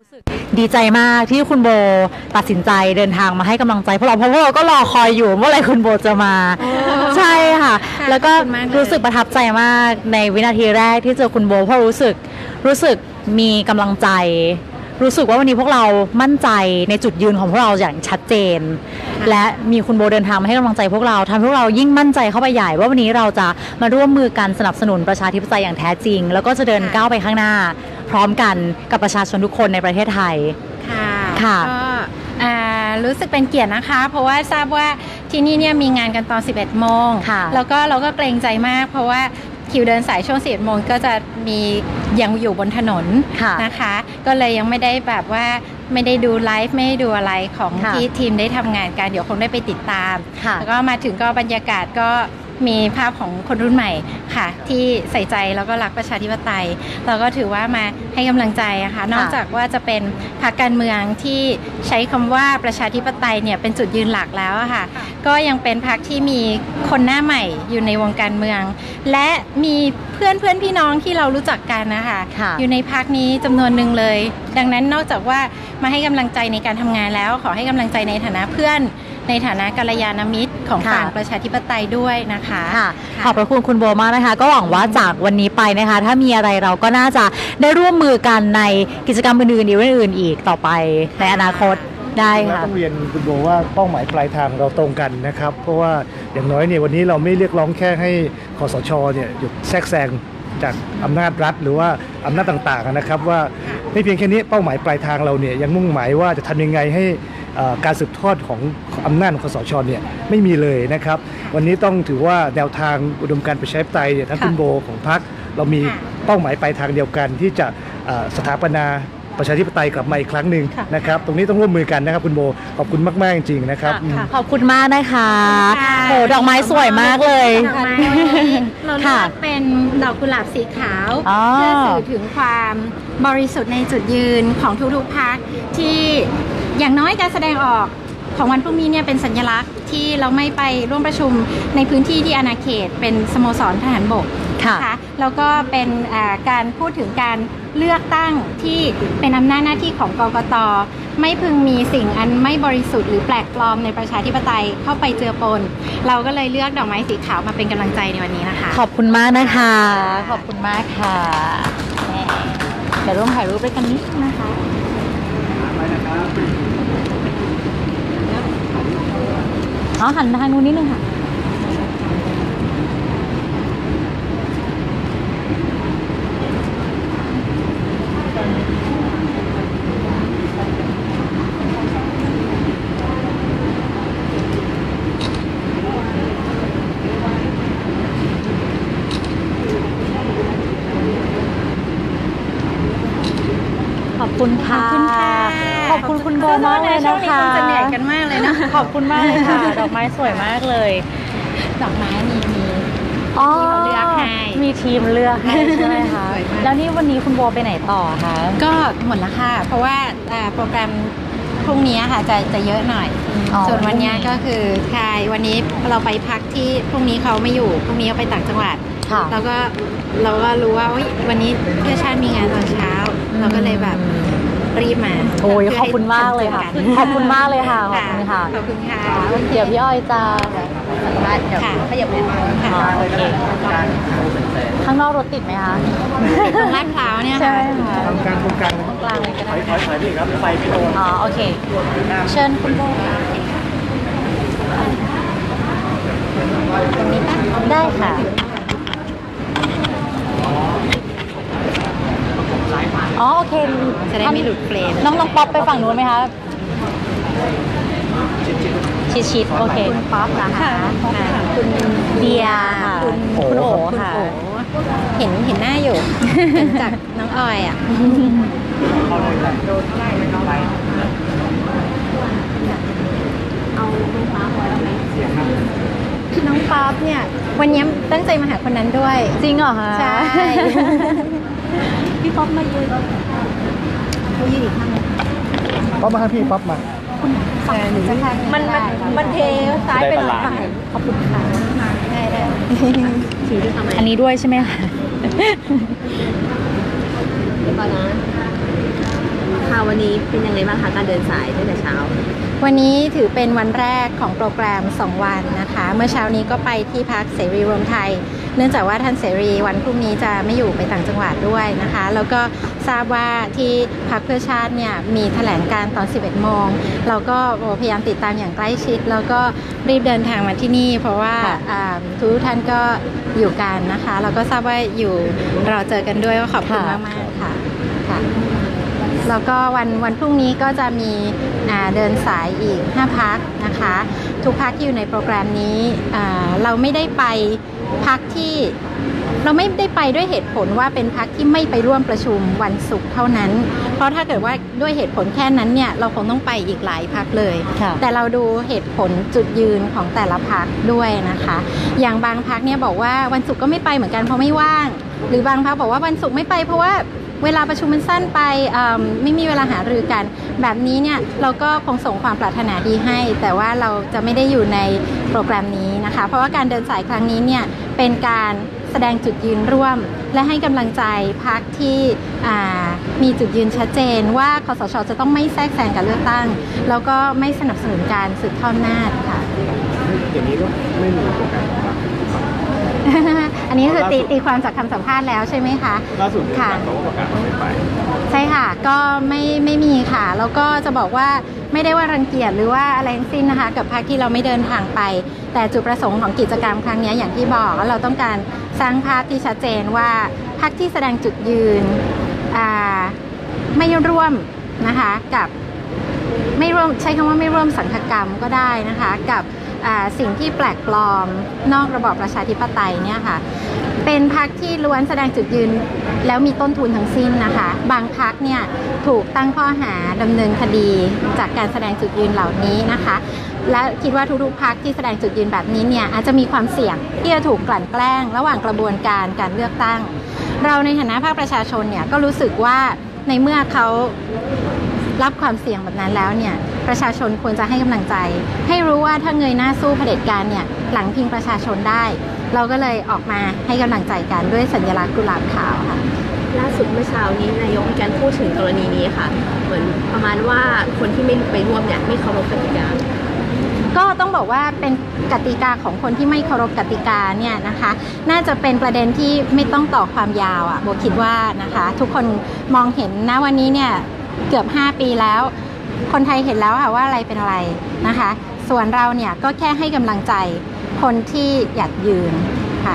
ดีใจมากที่คุณโบตัดสินใจเดินทางมาให้กำลังใจพวกเราเพราะว่าเราก็รอคอยอยู่เมื่อไหร่คุณโบจะมาใช่ค่ะแล้วก็รู้สึกประทับใจมากในวินาทีแรกที่เจอคุณโบเพราะรู้สึกมีกำลังใจรู้สึกว่าวันนี้พวกเรามั่นใจในจุดยืนของพวกเราอย่างชัดเจนและมีคุณโบเดินทางมาให้กำลังใจพวกเราทำให้พวกเรายิ่งมั่นใจเข้าไปใหญ่ว่าวันนี้เราจะมาร่วมมือกันสนับสนุนประชาธิปไตยอย่างแท้จริงแล้วก็จะเดินก้าวไปข้างหน้าพร้อมกันกับประชาชนทุกคนในประเทศไทยค่ะก็รู้สึกเป็นเกียรตินะคะเพราะว่าทราบว่าที่นี่เนี่ยมีงานกันตอน 11 โมงแล้วก็เราก็เกรงใจมากเพราะว่าคิวเดินสายช่วง 11 โมงก็จะมียังอยู่บนถนนนะคะก็เลยยังไม่ได้แบบว่าไม่ได้ดูไลฟ์ไม่ได้ดูอะไรของที่ทีมได้ทำงานกันเดี๋ยวคงได้ไปติดตามแล้วก็มาถึงก็บรรยากาศก็มีภาพของคนรุ่นใหม่ค่ะที่ใส่ใจแล้วก็รักประชาธิปไตยเราก็ถือว่ามาให้กำลังใจนะคะนอกจากว่าจะเป็นพรรคการเมืองที่ใช้คำว่าประชาธิปไตยเนี่ยเป็นจุดยืนหลักแล้วค่ะก็ยังเป็นพรรคที่มีคนหน้าใหม่อยู่ในวงการเมืองและมีเพื่อนพี่น้องที่เรารู้จักกันนะคะอยู่ในพรรคนี้จำนวนหนึ่งเลยดังนั้นนอกจากว่ามาให้กำลังใจในการทำงานแล้วขอให้กำลังใจในฐานะเพื่อนในฐานะกัลยาณมิตรของฝั่งประชาธิปไตยด้วยนะคะขอบพระคุณคุณโบมากนะคะก็หวังว่าจากวันนี้ไปนะคะถ้ามีอะไรเราก็น่าจะได้ร่วมมือกันในกิจกรรมอื่นๆอีกต่อไปในอนาคตได้ค่ะต้องเรียนคุณโบว่าเป้าหมายปลายทางเราตรงกันนะครับเพราะว่าอย่างน้อยเนี่ยวันนี้เราไม่เรียกร้องแค่ให้คสชเนี่ยหยุดแทรกแซงจากอำนาจรัฐหรือว่าอำนาจต่างๆนะครับว่าไม่เพียงแค่นี้เป้าหมายปลายทางเราเนี่ยยังมุ่งหมายว่าจะทำยังไงให้การสืบทอดของอำนาจของคสชเนี่ยไม่มีเลยนะครับวันนี้ต้องถือว่าแนวทางอุดมการณ์ประชาธิปไตยเนี่ยท่านคุณโบของพรรคเรามีเป้าหมายปลายทางเดียวกันที่จะสถาปนาประชาธิปไตยกลับมาอีกครั้งหนึ่งนะครับตรงนี้ต้องร่วมมือกันนะครับคุณโบขอบคุณมากๆจริงๆนะครับขอบคุณมากนะคะโหดอกไม้สวยมากเลยดอกไม้เราเลือกเป็นดอกกุหลาบสีขาวเพื่อสื่อถึงความบริสุทธิ์ในจุดยืนของทุกๆพรรคที่อย่างน้อยการแสดงออกของวันพรุ่งนี้เนี่ยเป็นสัญลักษณ์ที่เราไม่ไปร่วมประชุมในพื้นที่ที่อาณาเขตเป็นสโมสรทหารบกนะคะแล้วก็เป็นการพูดถึงการเลือกตั้งที่เป็นอำนาจหน้าที่ของกกต.ไม่พึงมีสิ่งอันไม่บริสุทธิ์หรือแปลกปลอมในประชาธิปไตยเข้าไปเจือปนเราก็เลยเลือกดอกไม้สีขาวมาเป็นกำลังใจในวันนี้นะคะขอบคุณมากนะคะขอบคุณมากค่ะเดี๋ยวร่วมถ่ายรูปด้วยกันนิดนะคะหันทางนู้นนิดนึงค่ะขอบคุณค่ะขอบคุณคุณโบมากเลยนะคะช่วงนี้คงจะเหนื่อยกันมากเลยนะขอบคุณมากเลยค่ะดอกไม้สวยมากเลยดอกไม้มีที่เขาเลือกให้มีทีมเลือกให้ใช่ไหมคะแล้วนี่วันนี้คุณโบไปไหนต่อคะก็หมดแล้วค่ะเพราะว่าโปรแกรมพรุ่งนี้ค่ะจะเยอะหน่อยส่วนวันนี้ก็คือใช่วันนี้เราไปพักที่พรุ่งนี้เขาไม่อยู่พรุ่งนี้เราไปต่างจังหวัดแล้วก็เราก็รู้ว่าวันนี้เพื่อชาติมีงานตอนเช้าเราก็เลยแบบรีบมาโอ้ยขอบคุณมากเลยค่ะขอบคุณมากเลยค่ะขอบคุณค่ะขอบคุณค่ะเดี๋ยวพี่อ้อยจะเดี๋ยวขยับเลยค่ะโอเคข้างนอกรถติดไหมคะตรงลาดพร้าวเนี่ยใช่ค่ะตรงกลางเลยก็ได้ถอยนี่ครับไฟไม่โดนโอเคเชิญคุณโบตรงนี้ป่ะได้ค่ะโอเคจะได้ไม่หลุดเฟรมน้องป๊อปไปฝั่งนู้นไหมคะชิดโอเคคุณป๊อปนะคะคุณเดียคุณโอค่ะเห็นหน้าอยู่เห็นจากน้องออยอ่ะเอาน้องป๊อปไว้ไหมน้องป๊อปเนี่ยวันนี้ตั้งใจมาหาคนนั้นด้วยจริงเหรอคะใช่พี่ป๊อปมายืนเขายืนอีกข้างนึงป๊อปมาให้พี่ป๊อปมาคุณฝั่งหนึ่งมันเทซ้ายไปหลังขอบคุณค่ะได้ถือด้วยทำไมอันนี้ด้วยใช่ไหมคะเดี๋ยวก่อนนะทวันนี้เป็นยังไงบ้างคะการเดินสายตั้งแต่เช้าวันนี้ถือเป็นวันแรกของโปรแกรม2วันนะคะเมื่อเช้านี้ก็ไปที่พรรคเสรีรวมไทยเนื่องจากว่าท่านเสรีวันพรุ่งนี้จะไม่อยู่ไปต่างจังหวัดด้วยนะคะแล้วก็ทราบว่าที่พรรคเพื่อชาติเนี่ยมีแถลงการตอน 11 โมงเราก็พยายามติดตามอย่างใกล้ชิดแล้วก็รีบเดินทางมาที่นี่เพราะว่าทุกท่านก็อยู่กันนะคะแล้วก็ทราบว่าอยู่เราเจอกันด้วยก็ขอบคุณมากๆค่ะแล้วก็วันพรุ่งนี้ก็จะมีเดินสายอีก5พรรคนะคะทุกพรรคที่อยู่ในโปรแกรมนี้เราไม่ได้ไปพรรคที่เราไม่ได้ไปด้วยเหตุผลว่าเป็นพรรคที่ไม่ไปร่วมประชุมวันศุกร์เท่านั้นเพราะถ้าเกิดว่าด้วยเหตุผลแค่นั้นเนี่ยเราคงต้องไปอีกหลายพรรคเลยแต่เราดูเหตุผลจุดยืนของแต่ละพรรคด้วยนะคะอย่างบางพรรคเนี่ยบอกว่าวันศุกร์ก็ไม่ไปเหมือนกันเพราะไม่ว่างหรือบางพรรคบอกว่าวันศุกร์ไม่ไปเพราะว่าเวลาประชุมมันสั้นไปไม่มีเวลาหารือกันแบบนี้เนี่ยเราก็คงส่งความปรารถนาดีให้แต่ว่าเราจะไม่ได้อยู่ในโปรแกรมนี้นะคะเพราะว่าการเดินสายครั้งนี้เนี่ยเป็นการแสดงจุดยืนร่วมและให้กำลังใจพรรคที่มีจุดยืนชัดเจนว่าคสช.จะต้องไม่แทรกแซงการเลือกตั้งแล้วก็ไม่สนับสนุนการสืบทอดอำนาจค่ะอย่างนี้ก็ไม่มีโปรแกรมอันนี้คือตีความจากคำสัมภาษณ์แล้วใช่ไหมคะล่าสุดค่ะเขาประกาศไม่ไปใช่ค่ะก็ไม่มีค่ะแล้วก็จะบอกว่าไม่ได้ว่ารังเกียจหรือว่าอะไรทั้งสิ้นนะคะกับพรรคที่เราไม่เดินทางไปแต่จุดประสงค์ของกิจกรรมครั้งนี้อย่างที่บอกเราต้องการสร้างภาพที่ชัดเจนว่าพรรคที่แสดงจุดยืนไม่ร่วมนะคะกับไม่ร่วมใช้คำว่าไม่ร่วมสังฆกรรมก็ได้นะคะกับสิ่งที่แปลกปลอมนอกระบอบประชาธิปไตยเนี่ยค่ะเป็นพรรคที่ล้วนแสดงจุดยืนแล้วมีต้นทุนทั้งสิ้นนะคะบางพรรคเนี่ยถูกตั้งข้อหาดำเนินคดีจากการแสดงจุดยืนเหล่านี้นะคะและคิดว่าทุกๆพรรคที่แสดงจุดยืนแบบนี้เนี่ยอาจจะมีความเสี่ยงที่จะถูกกลั่นแกล้งระหว่างกระบวนการการเลือกตั้งเราในฐานะภาคประชาชนเนี่ยก็รู้สึกว่าในเมื่อเขารับความเสี่ยงแบบนั้นแล้วเนี่ยประชาชนควรจะให้กำลังใจให้รู้ว่าถ้าเงยหน้าสู้เผด็จการเนี่ยหลังพิงประชาชนได้เราก็เลยออกมาให้กำลังใจกันด้วยสัญลักษณ์กุหลาบขาวค่ะล่าสุดเมื่อเช้านี้นายกมีการพูดถึงกรณีนี้ค่ะเหมือนประมาณว่าคนที่ไม่ไปร่วมเนี่ยไม่เคารพกติกาก็ต้องบอกว่าเป็นกติกาของคนที่ไม่เคารพกติกาเนี่ยนะคะน่าจะเป็นประเด็นที่ไม่ต้องต่อความยาวโบคิดว่านะคะทุกคนมองเห็นณวันนี้เนี่ยเกือบ5 ปีแล้วคนไทยเห็นแล้วค่ะว่าอะไรเป็นอะไรนะคะส่วนเราเนี่ยก็แค่ให้กำลังใจคนที่อยากยืนค่ะ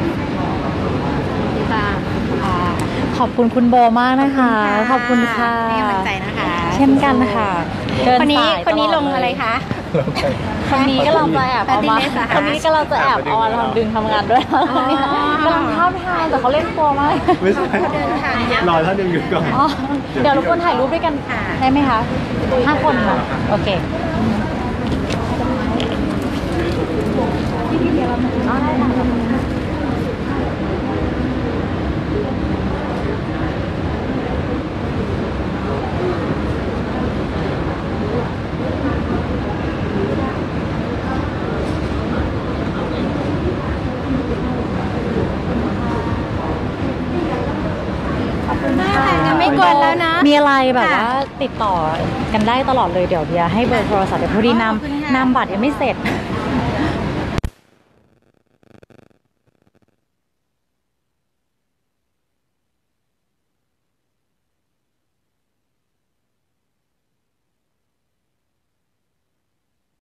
ขอบคุณคุณโบมากนะคะขอบคุณค่ะให้กำลังใจนะคะเช่นกันค่ะคนนี้ลงอะไรคะคนนี้ก็เราจะแอบเอามาคนนี้ก็เราจะแอบเอามาดึงทำงานด้วยกำลังท้าทายแต่เขาเล่นตัวมากไม่ใช่รอท่านดึงอยู่ก่อนเดี๋ยวทุกคนถ่ายรูปด้วยกันได้ไหมคะ5 คนค่ะโอเคไม่กวนแล้วนะมีอะไรแบบว่าติดต่อกันได้ตลอดเลยเดี๋ยวเบียร์ให้เบอร์โทรศัพท์เดี๋ยวพอดีนำบัตรยังไม่เสร็จ